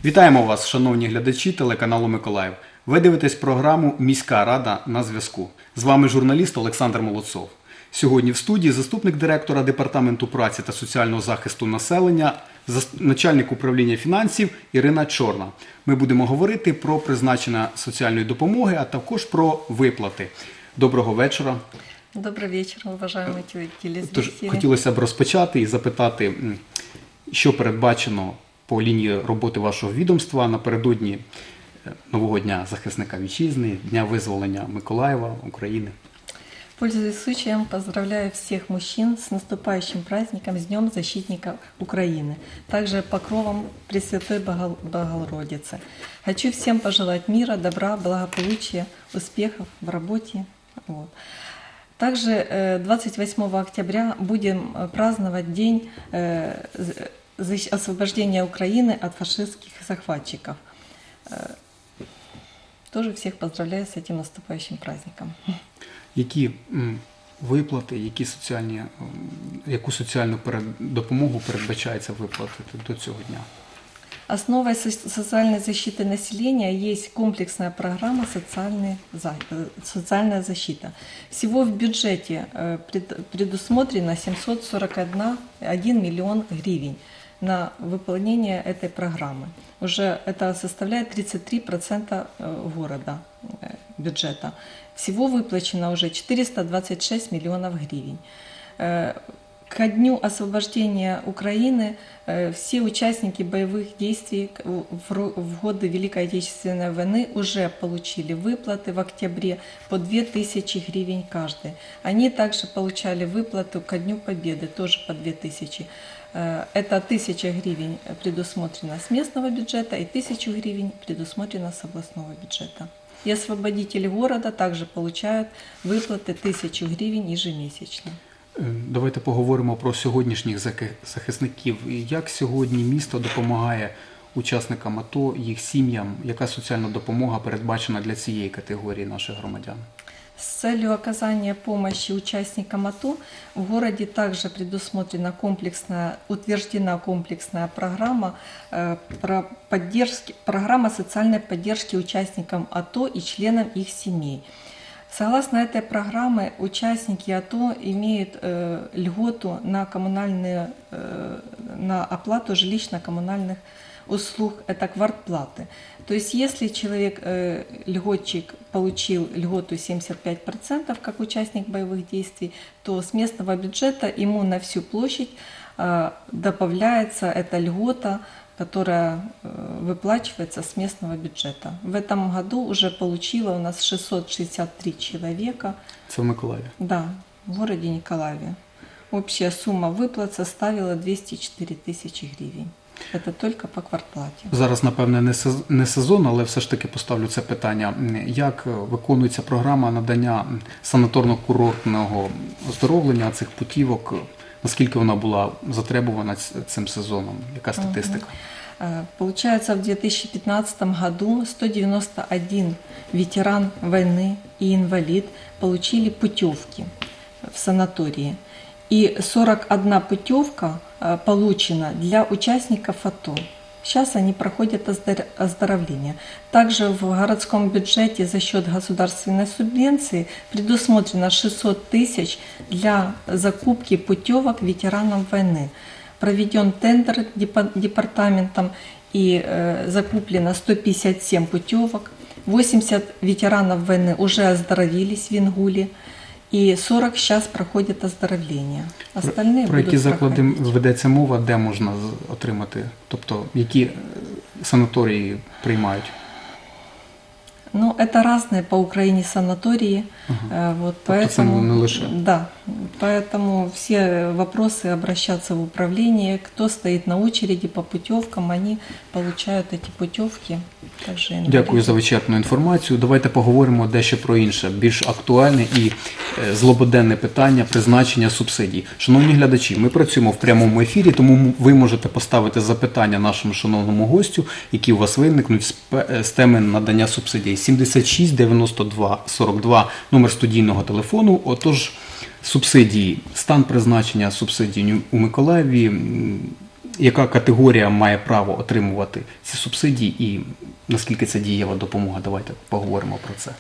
Вітаємо вас, шановні глядачі телеканалу Миколаїв. Ви дивитесь програму «Міська рада на зв'язку». З вами журналіст Олександр Молодцов. Сьогодні в студії заступник директора Департаменту праці та соціального захисту населення, начальник управління фінансів Ірина Чорна. Ми будемо говорити про призначення соціальної допомоги, а також про виплати. Доброго вечора. Добрий вечір, уважаємо телезрителі. Тож, хотілося б розпочати і запитати, що передбачено по лінії роботи вашого відомства напередодні нового Дня захисника вітчизни, Дня визволення Миколаєва, України. Пользуясь случаем, поздравляю всех мужчин с наступающим праздником, с Днем Защитника Украины, также покровом Пресвятой Богородицы. Хочу всем пожелать мира, добра, благополучия, успехов в работе. Вот. Также 28 октября будем праздновать День освобождения Украины от фашистских захватчиков. Тоже всех поздравляю с этим наступающим праздником. Які виплати, яку соціальну допомогу передбачається виплатити до цього дня? Основой социальной защиты населения есть комплексная программа «Социальная защита». Всего в бюджете предусмотрено 741 миллион гривен на выполнение этой программы. Уже это составляет 33% города бюджета. Всего выплачено уже 426 миллионов гривен. Ко дню освобождения Украины все участники боевых действий в годы Великой Отечественной войны уже получили выплаты в октябре по 2000 гривен каждый. Они также получали выплату ко Дню Победы, тоже по 2000. Это 1000 гривен предусмотрено с местного бюджета и 1000 гривен предусмотрено с областного бюджета. И освободители города также получают выплаты 1000 гривен ежемесячно. Давайте поговоримо про сьогоднішніх захисників. Як сьогодні місто допомагає учасникам АТО, їх сім'ям? Яка соціальна допомога передбачена для цієї категорії наших громадян? С целью оказания помощи участникам АТО в городе также утверждена комплексная программа, программа социальной поддержки участникам АТО и членам их семей. Согласно этой программе, участники АТО имеют льготу на оплату жилищно-коммунальных услуг, это квартплаты. То есть, если человек, льготчик, получил льготу 75% как участник боевых действий, то с местного бюджета ему на всю площадь добавляется эта льгота, которая выплачивается с местного бюджета. В этом году уже получило у нас 663 человека. Это в Миколаеве? Да, в городе Николаеве. Общая сумма выплат составила 204 тысячи гривен. Це тільки по квартплаті. Зараз, напевне, не сезон, але все ж таки поставлю це питання. Як виконується програма надання санаторно-курортного оздоровлення цих путівок? Наскільки вона була затребувана цим сезоном? Яка статистика? Получается, в 2015 году 191 ветеран войны и инвалид получили путевки в санатории. И 41 путевка получена для участников АТО. Сейчас они проходят оздоровление. Также в городском бюджете за счет государственной субвенции предусмотрено 600 тысяч для закупки путевок ветеранам войны. Проведен тендер департаментом и закуплено 157 путевок. 80 ветеранов войны уже оздоровились в Ингуле. І 40 зараз проходять оздоровлення. Остальні про які заклади ведеться мова, де можна отримати? Тобто, які санаторії приймають? Ну, это разные по Украине санатории. Вот, поэтому, не лише. Да, поэтому все вопросы обращаться в управление. Кто стоит на очереди по путевкам, они получают эти путевки. Дякую за вичерпну інформацію. Давайте поговоримо дещо про інше, більш актуальне і злободенне питання призначення субсидій. Шановні глядачі, ми працюємо в прямому ефірі, тому ви можете поставити запитання нашому шановному гостю, які у вас виникнуть з теми надання субсидій. 76 92 42 номер студійного телефону. Отож, субсидії, стан призначення субсидій у Миколаєві яка категорія має право отримувати ці субсидії і наскільки це дієва допомога? Давайте поговоримо про це.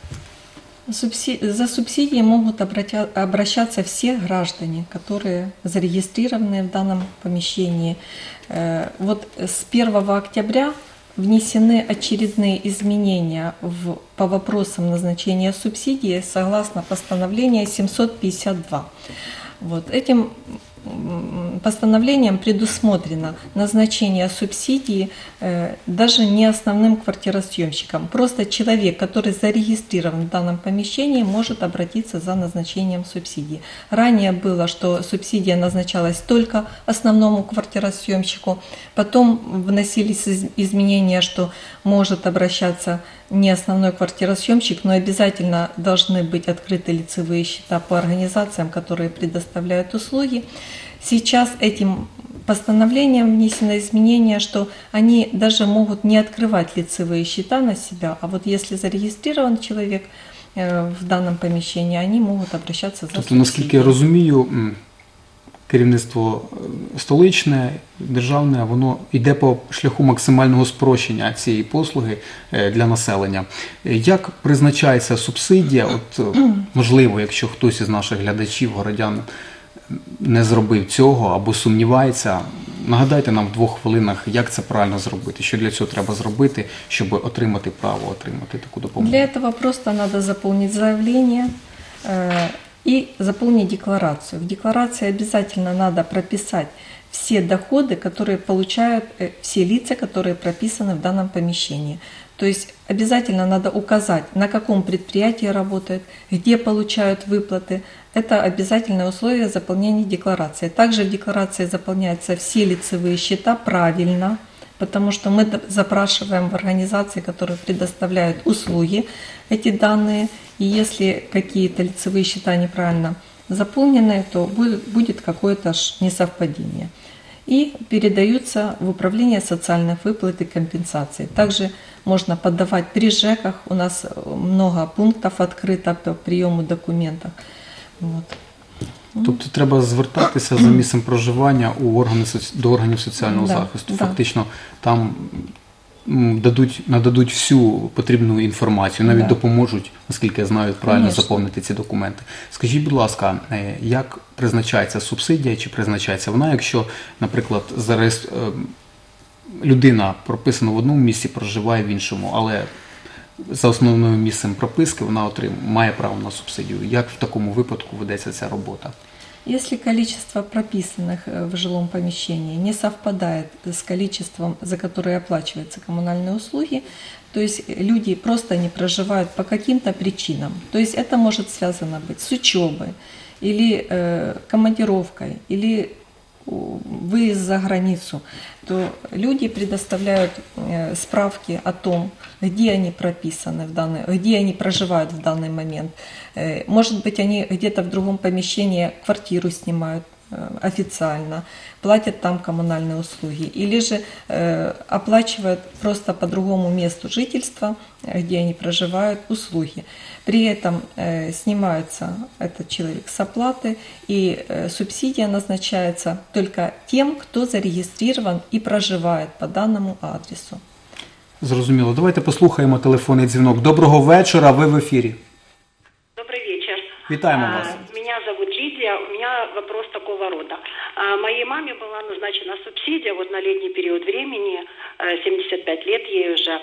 За субсидии могут обращаться все граждане, которые зарегистрированы в данном помещении. Вот с 1 октября внесены очередные изменения по вопросам назначения субсидий согласно постановлению 752. Вот этим постановлением предусмотрено назначение субсидии даже не основным квартиросъемщикам. Просто человек, который зарегистрирован в данном помещении, может обратиться за назначением субсидии. Ранее было, что субсидия назначалась только основному квартиросъемщику, потом вносились изменения, что может обращаться не основной квартиросъемщик, но обязательно должны быть открыты лицевые счета по организациям, которые предоставляют услуги. Сейчас этим постановлением внесено изменение, что они даже могут не открывать лицевые счета на себя, а вот если зарегистрирован человек в данном помещении, они могут обращаться за Тобто, наскільки я субсидией. розумію, керівництво столичне, державне, воно йде по шляху максимального спрощення цієї послуги для населення. Як призначається субсидія? От, можливо, якщо хтось із наших глядачів, городян, не зробив цього або сумнівається, нагадайте нам в 2 хвилинах, як це правильно зробити, що для цього треба зробити, щоб отримати право отримати таку допомогу. Для этого просто надо заполнить заявление и заполнить декларацию. В декларации обязательно надо прописать все доходы, которые получают все лица, которые прописаны в данном помещении. То есть обязательно надо указать, на каком предприятии работают, где получают выплаты. Это обязательное условие заполнения декларации. Также в декларации заполняются все лицевые счета правильно, потому что мы запрашиваем в организации, которые предоставляют услуги, эти данные. И если какие-то лицевые счета неправильно заполнены, то будет какое-то несовпадение. И передаются в управление социальных выплат и компенсаций. Также можно подавать при ЖЭКах. У нас много пунктов открыто по приему документов. Вот. Тобто треба звертатися за місцем проживання до органів соціального Да, захисту. да. Фактично там нададуть всю потрібну інформацію, навіть Да. допоможуть, наскільки я знаю, правильно Конечно. заповнити ці документи. Скажіть, будь ласка, як призначається субсидія, чи призначається вона, якщо, наприклад, людина прописана в одному місці, проживає в іншому, але за основним місцем прописки вона має право на субсидію. Як в такому випадку ведеться ця робота? Если количество прописанных в жилом помещении не совпадает с количеством, за которое оплачиваются коммунальные услуги, то есть люди просто не проживают по каким-то причинам. То есть это может связано быть с учебой, или командировкой, или выезд за границу, то люди предоставляют справки о том, где они прописаны, где они проживают в данный момент. Может быть, они где-то в другом помещении квартиру снимают официально, платят там коммунальные услуги, или же оплачивают просто по другому месту жительства, где они проживают, услуги. При этом снимается этот человек с оплаты, и субсидия назначается только тем, кто зарегистрирован и проживает по данному адресу. Зрозуміло. Давайте послухаємо телефонний дзвінок. Доброго вечора, ви в ефірі. Добрый вечер. Витаем вас. Меня зовут Лидия. У меня вопрос такого рода. Моей маме была назначена субсидия вот на летний период времени, 75 лет ей уже.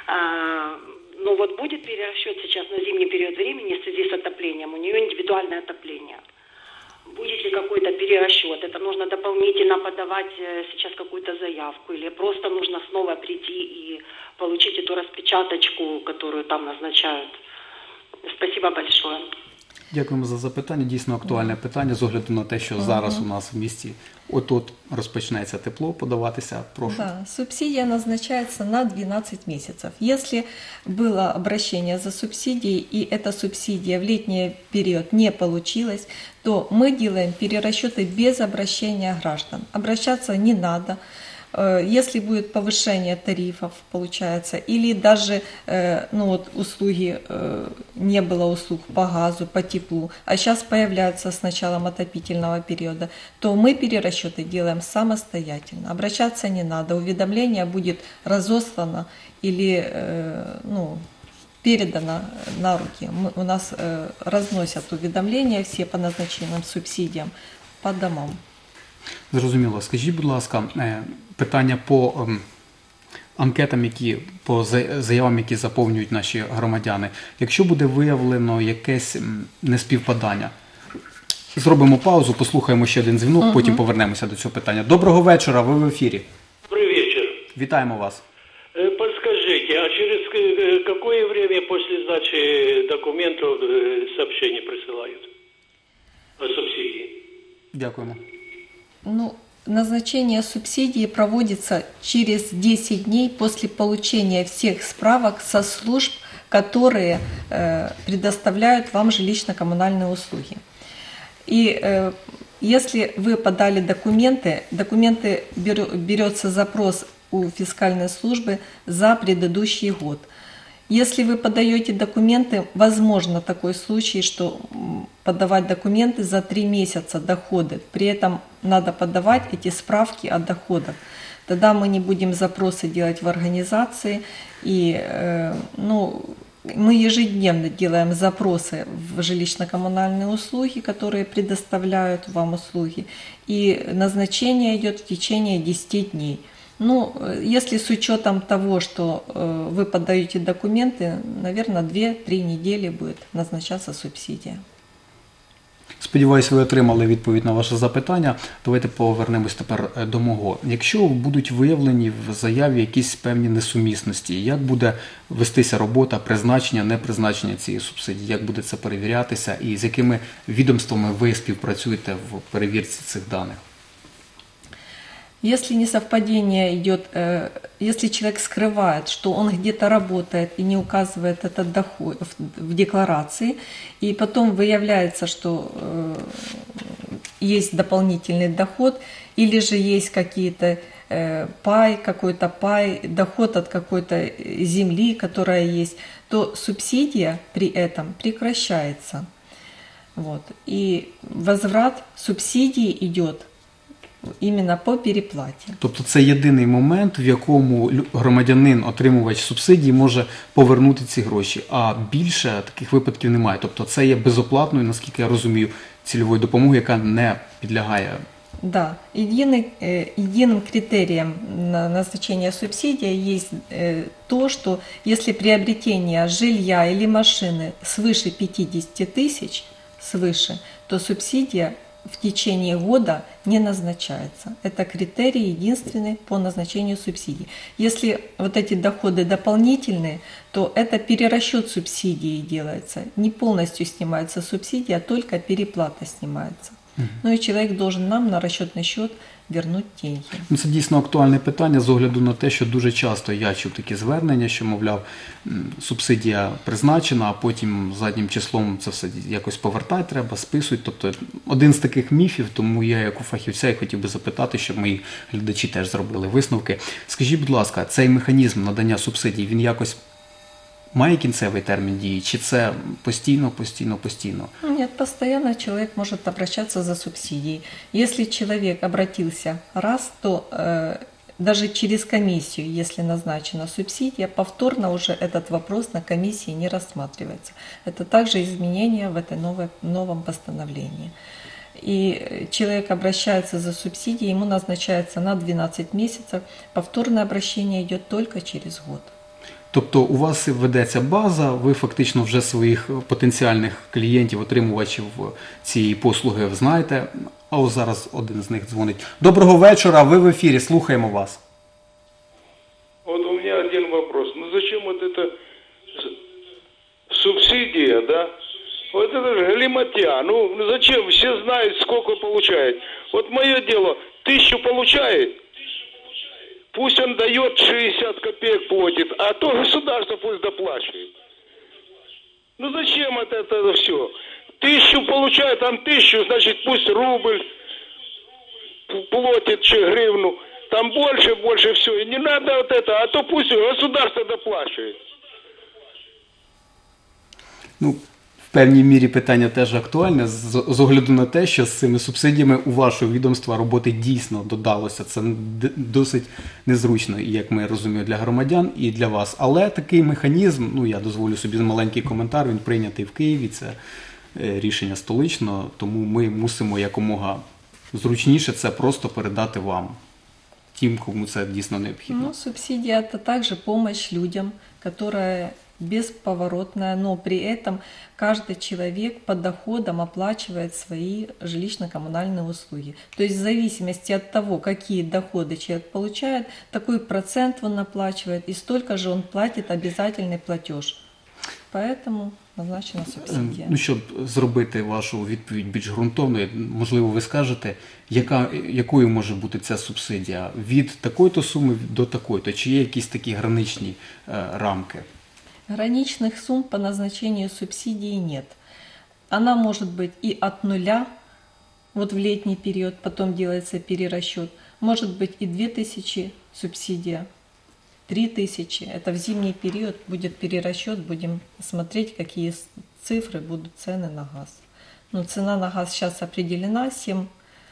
Но вот будет перерасчет сейчас на зимний период времени в связи с отоплением. У нее индивидуальное отопление. Будет ли какой-то перерасчет? Это нужно дополнительно подавать сейчас какую-то заявку? Или просто нужно снова прийти и получить эту распечаточку, которую там назначают? Спасибо большое. Дякуємо за запитання. Дійсно актуальне питання з огляду на те, що зараз у нас в місті от-от розпочнеться тепло подаватися. Прошу. Да, субсидия назначается на 12 месяцев. Если было обращение за субсидией, и эта субсидия в летний период не получилась, то мы делаем перерасчеты без обращения граждан. Обращаться не надо. если будет повышение тарифов, получается, или даже услуги, не было услуг по газу, по теплу, а сейчас появляются с началом отопительного периода, то мы перерасчеты делаем самостоятельно. Обращаться не надо, уведомление будет разослано или передано на руки. У нас разносят уведомления все по назначенным субсидиям по домам. Зрозуміло. Скажіть, будь ласка, питання по анкетам, по заявам, які заповнюють наші громадяни. Якщо буде виявлено якесь неспівпадання, зробимо паузу, послухаємо ще один дзвінок, потім повернемося до цього питання. Доброго вечора, ви в ефірі. Добрый вечер. Вітаємо вас. Подскажите, а через какое время после сдачи документов сообщение присылают о субсидии? Дякуємо. Назначение субсидии проводится через 10 дней после получения всех справок со служб, которые предоставляют вам жилищно-коммунальные услуги. И если вы подали документы берется запрос у фискальной службы за предыдущий год. Если вы подаете документы, возможно такой случай, что подавать документы за 3 месяца доходы. При этом надо подавать эти справки о доходах. Тогда мы не будем запросы делать в организации. И мы ежедневно делаем запросы в жилищно-коммунальные услуги, которые предоставляют вам услуги. И назначение идет в течение 10 дней. Если с учетом того, что вы подаете документы, наверное, 2-3 недели будет назначаться субсидия. Сподіваюсь, ви отримали відповідь на ваше запитання. Давайте повернемось тепер до мого. Якщо будуть виявлені в заяві якісь певні несумісності, як буде вестися робота, призначення, непризначення цієї субсидії, як буде це перевірятися і з якими відомствами ви співпрацюєте в перевірці цих даних? Если несовпадение идет, если человек скрывает, что он где-то работает и не указывает этот доход в декларации, и потом выявляется, что есть дополнительный доход, или же есть какие-то какой-то пай, доход от какой-то земли, которая есть, то субсидия при этом прекращается. И возврат субсидии идет іменно по переплаті. Тобто це єдиний момент, в якому громадянин, отримувач субсидії, може повернути ці гроші, а більше таких випадків немає. Тобто це є безоплатною, наскільки я розумію, цільовою допомогою, яка не підлягає. Да, единым критерием назначения субсидии есть то, что если приобретение жилья или машины свыше 50 тысяч, то субсидия в течение года не назначается. Это критерий единственный по назначению субсидий. Если эти доходы дополнительные, то это перерасчет субсидии делается. Не полностью снимается субсидия, а только переплата снимается. И человек должен нам на расчетный счет вернуть деньги. Це дійсно актуальне питання з огляду на те, що дуже часто я чув такі звернення, що, мовляв, субсидія призначена, а потім заднім числом це все якось повертати треба, списують. Тобто один з таких міфів, тому я як у фахівця і хотів би запитати, щоб мої глядачі теж зробили висновки. Скажіть, будь ласка, цей механізм надання субсидій, він якось має кінцевий термін дії, чи це постійно? Нет, постоянно человек может обращаться за субсидией. Если человек обратился раз, то даже через комиссию, если назначена субсидия, повторно уже этот вопрос на комиссии не рассматривается. Это также изменение в этом новом постановлении. И человек обращается за субсидией, ему назначается на 12 месяцев, повторное обращение идет только через год. Тобто у вас ведеться база, ви фактично вже своїх потенціальних клієнтів, отримувачів цієї послуги знаєте, а ось зараз один з них дзвонить. Доброго вечора, ви в ефірі, слухаємо вас. Вот у меня один вопрос. Зачем эта субсидия, да? Вот это же галиматья. Зачем? Все знают, сколько получает. Вот мое дело, 1000 получает. Пусть он дает 60 копеек платит, а то государство пусть доплачивает. Зачем это все? 1000 получает, там 1000, значит пусть рубль платит, чи гривну. Там больше все. И не надо вот это, а то пусть государство доплачивает. Ну, в певній мірі питання теж актуальне з огляду на те, що з цими субсидіями у вашого відомства роботи дійсно додалося. Це досить незручно, і як ми розуміємо, для громадян і для вас. Але такий механізм, ну я дозволю собі маленький коментар, він прийнятий в Києві, це рішення столичного, тому ми мусимо якомога зручніше це просто передати вам, тим, кому це дійсно необхідно. Ну, субсидия – это также помощь людям, которая бесповоротная, но при этом каждый человек по доходам оплачивает свои жилищно-коммунальные услуги. То есть в зависимости от того, какие доходы человек получает, такой процент он оплачивает, и столько же он платит обязательный платеж. Поэтому назначена субсидия. Ну, щоб зробити вашу відповідь більш ґрунтовною, можливо, ви скажете, якою може бути ця субсидія? Від такої-то суми до такої-то? Чи є якісь такі граничні рамки? Граничных сумм по назначению субсидии нет. Она может быть и от нуля, вот в летний период, потом делается перерасчет, может быть и 2000 субсидия, 3000, это в зимний период будет перерасчет, будем смотреть, какие цифры будут цены на газ. Но цена на газ сейчас определена, 7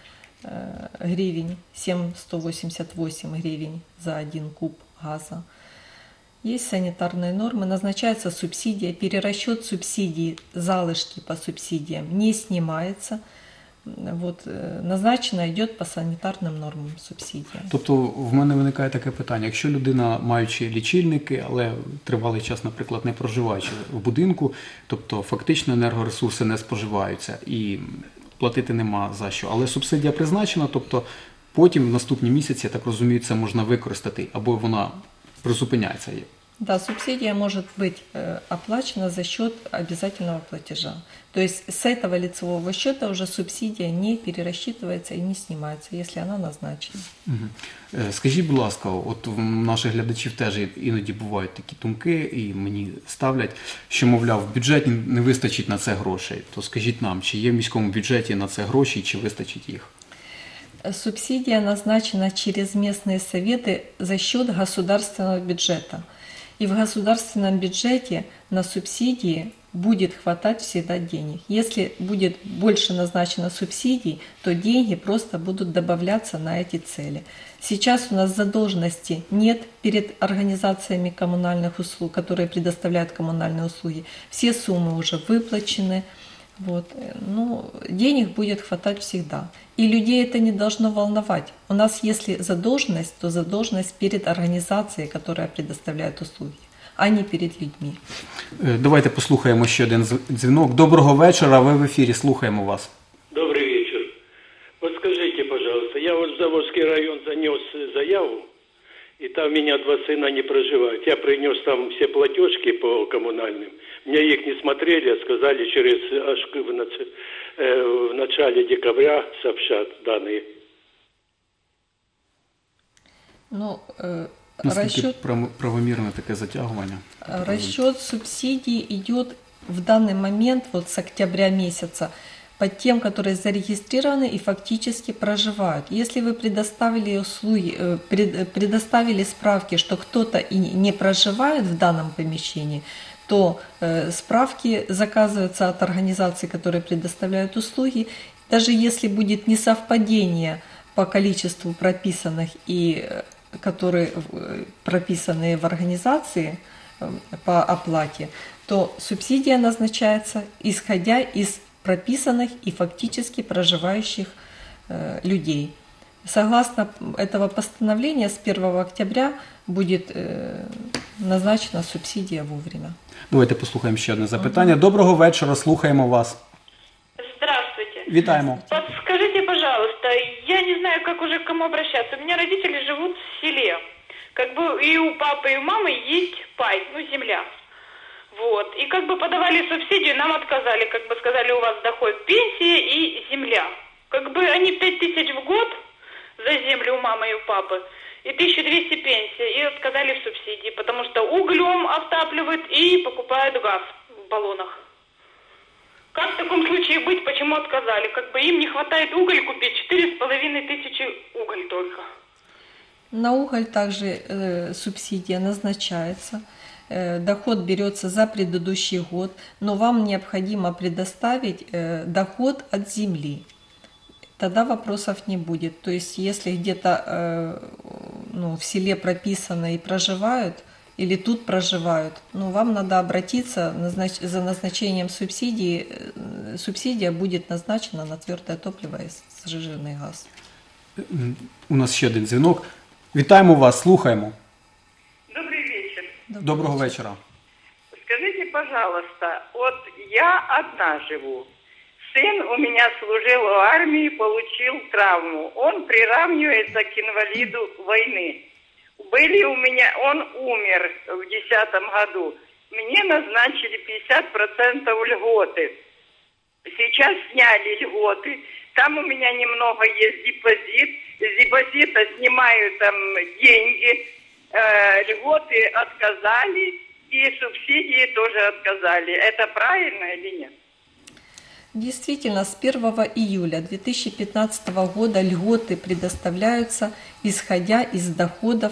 гривен, 7,188 гривен за 1 куб газа. Есть санитарные нормы, назначается субсидия, перерасчет субсидий, залишки по субсидиям не снимается. Вот, назначено идет по санітарним нормам субсидія. Тобто в мене виникає таке питання, якщо людина, маючи лічильники, але тривалий час, наприклад, не проживаючи в будинку, тобто фактично енергоресурси не споживаються і платити нема за що, але субсидія призначена, тобто потім в наступні місяці, я так розумію, це можна використати, або вона призупиняється. Да, субсидия может быть оплачена за счет обязательного платежа. То есть с этого лицевого счета уже субсидия не перерасчитывается и не снимается, если она назначена. Скажіть, будь ласка, от у наших глядачів теж іноді бувають такі думки, і мені ставлять, що, мовляв, в бюджеті не вистачить на це грошей. То скажіть нам, чи є в міському бюджеті на це гроші, чи вистачить їх? Субсидия назначена через местные советы за счет государственного бюджета. И в государственном бюджете на субсидии будет хватать всегда денег. Если будет больше назначено субсидий, то деньги просто будут добавляться на эти цели. Сейчас у нас задолженности нет перед организациями коммунальных услуг, которые предоставляют коммунальные услуги. Все суммы уже выплачены. Вот. Ну, денег будет хватать всегда. И людей это не должно волновать. У нас, если задолженность, то задолженность перед организацией, которая предоставляет услуги, а не перед людьми. Давайте послухаємо ще один дзвінок. Доброго вечора, ви в ефірі, слухаємо вас. Добрый вечер. Вот скажите, пожалуйста, я вот в Заводский район занес заяву, и там у меня 2 сына не проживают. Я принес там все платежки по коммунальным. Меня их не смотрели, а сказали, в начале декабря сообщат данные. Ну, Наскільки правомірне таке затягування? расчет субсидий идет в данный момент, вот с октября месяца, по тем, которые зарегистрированы и фактически проживают. Если вы предоставили услуги, предоставили справки, что кто-то и не проживает в данном помещении, то справки заказываются от организаций, которые предоставляют услуги. Даже если будет несовпадение по количеству прописанных и которые прописаны в организации по оплате, то субсидия назначается исходя из прописанных и фактически проживающих людей. Согласно этого постановления, с 1 октября будет назначена субсидия вовремя. Давайте послухаємо ще одне запитання. Доброго вечора, слухаємо вас. Здравствуйте. Вітаємо. Подскажите, пожалуйста, я не знаю, как уже к кому обращаться. У меня родители живут в селе. Как бы и у папы, и у мамы есть пай, ну, земля. Вот. И как бы подавали субсидию, нам отказали. Как бы сказали, у вас доход пенсия и земля. Как бы они 5000 в год за землю у мамы и у папы. И 1200 пенсия. И отказали в субсидии, потому что углем отапливают и покупают газ в баллонах. Как в таком случае быть, почему отказали? Как бы им не хватает уголь купить, 4500 уголь только. На уголь также субсидия назначается. Доход берется за предыдущий год, но вам необходимо предоставить доход от земли. Тогда вопросов не будет. То есть, если где-то в селе прописано и проживают, или тут проживают, вам надо обратиться за назначением субсидии. Субсидия будет назначена на твердое топливо и сжиженный газ. У нас ще один дзвінок. Вітаємо вас, слухаємо. Добрый вечер. Доброго вечора. Скажите, пожалуйста, вот я одна живу. Сын у меня служил в армии, получил травму. Он приравнивается к инвалиду войны. Он умер в 2010 году. Мне назначили 50% льготы. Сейчас сняли льготы. Там у меня немного есть депозит. С депозита снимают там деньги. Льготы отказали. И субсидии тоже отказали. Это правильно или нет? Действительно, с 1 июля 2015 года льготы предоставляются, исходя из доходов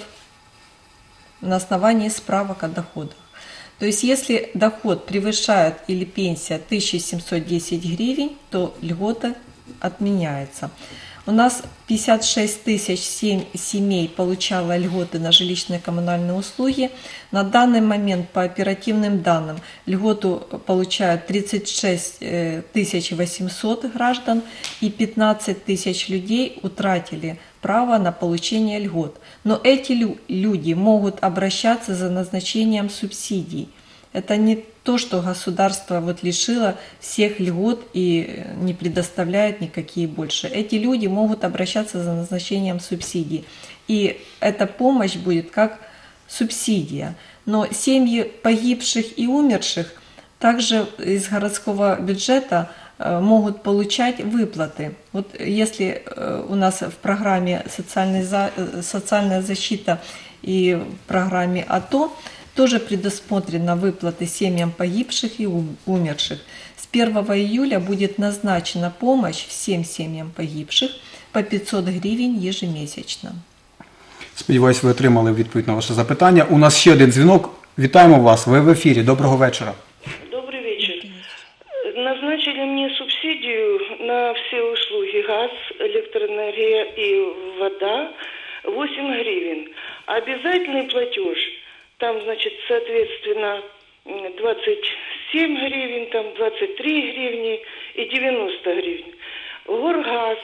на основании справок о доходах. То есть, если доход превышает или пенсия 1710 гривен, то льгота отменяется. У нас 56 тысяч семей получало льготы на жилищные коммунальные услуги. На данный момент, по оперативным данным, льготу получают 36 800 граждан, и 15 тысяч людей утратили право на получение льгот. Но эти люди могут обращаться за назначением субсидий. Это не то, что государство лишило всех льгот и не предоставляет никакие больше. Эти люди могут обращаться за назначением субсидий. И эта помощь будет как субсидия. Но семьи погибших и умерших также из городского бюджета могут получать выплаты. Вот если у нас в программе «Социальная защита» и в программе АТО тоже предусмотрены выплаты семьям погибших и умерших. С 1 июля будет назначена помощь всем семьям погибших по 500 гривен ежемесячно. Сподіваюсь, ви отримали відповідь на ваше запитання. У нас ще один дзвінок. Вітаємо вас, ви в ефірі. Доброго вечора. Добрый вечер. Назначили мне субсидию на все услуги: газ, электроэнергия и вода 8 гривен. Обязательный платеж там, значит, соответственно, 27 гривен, там 23 гривни и 90 гривен. Горгаз,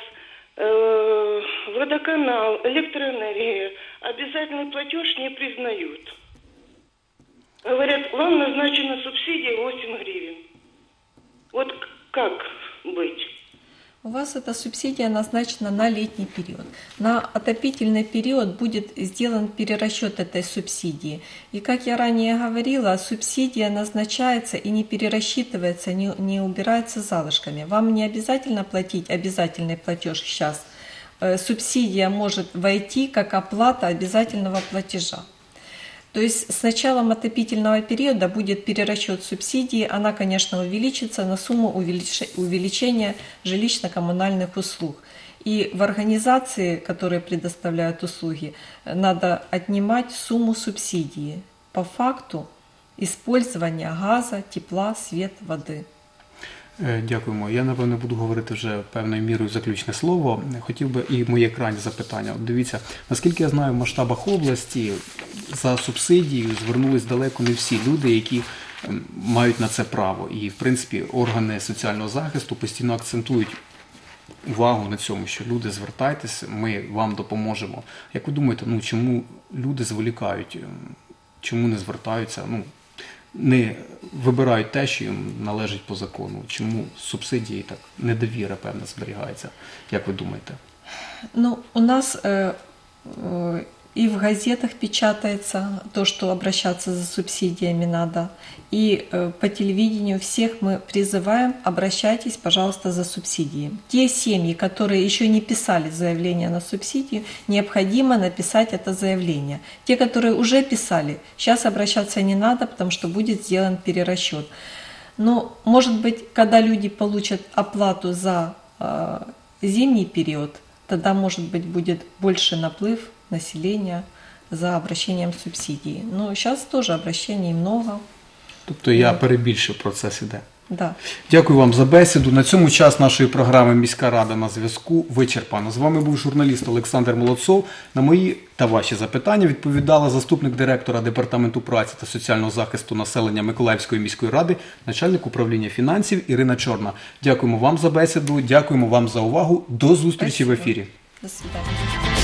водоканал, электроэнергия обязательный платеж не признают. Говорят, вам назначена субсидия 8 гривен. Вот как быть? У вас эта субсидия назначена на летний период. На отопительный период будет сделан перерасчет этой субсидии. И как я ранее говорила, субсидия назначается и не перерасчитывается, не убирается залишками. Вам не обязательно платить обязательный платеж сейчас. Субсидия может войти как оплата обязательного платежа. То есть с началом отопительного периода будет перерасчет субсидии, она, конечно, увеличится на сумму увеличения жилищно-коммунальных услуг. И в организации, которые предоставляют услуги, надо отнимать сумму субсидии по факту использования газа, тепла, света, воды. Дякуємо. Я, напевно, буду говорити вже певною мірою заключне слово. Хотів би і моє крайнє запитання. От дивіться, наскільки я знаю, в масштабах області за субсидією звернулись далеко не всі люди, які мають на це право. І, в принципі, органи соціального захисту постійно акцентують увагу на цьому, що люди, звертайтеся, ми вам допоможемо. Як ви думаєте, чому люди зволікають, чому не звертаються, не вибирають те, що їм належить по закону? Чому субсидії так недовіра, певно, зберігається? Як ви думаєте? У нас и в газетах печатается то, что обращаться за субсидиями надо. И по телевидению всех мы призываем: обращайтесь, пожалуйста, за субсидии. Те семьи, которые еще не писали заявление на субсидию, необходимо написать это заявление. Те, которые уже писали, сейчас обращаться не надо, потому что будет сделан перерасчет. Но, может быть, когда люди получат оплату за зимний период, тогда, может быть, будет больше наплыв населения за обращением субсидий. Но сейчас тоже обращений много. Тобто я перебільшив, процес іде. Да. Дякую вам за бесіду. На цьому час нашої програми «Міська рада на зв'язку» вичерпано. З вами був журналіст Олександр Молодцов. На мої та ваші запитання відповідала заступник директора Департаменту праці та соціального захисту населення Миколаївської міської ради, начальник управління фінансів Ірина Чорна. Дякуємо вам за бесіду, дякуємо вам за увагу. До зустрічі в ефірі. До свидания.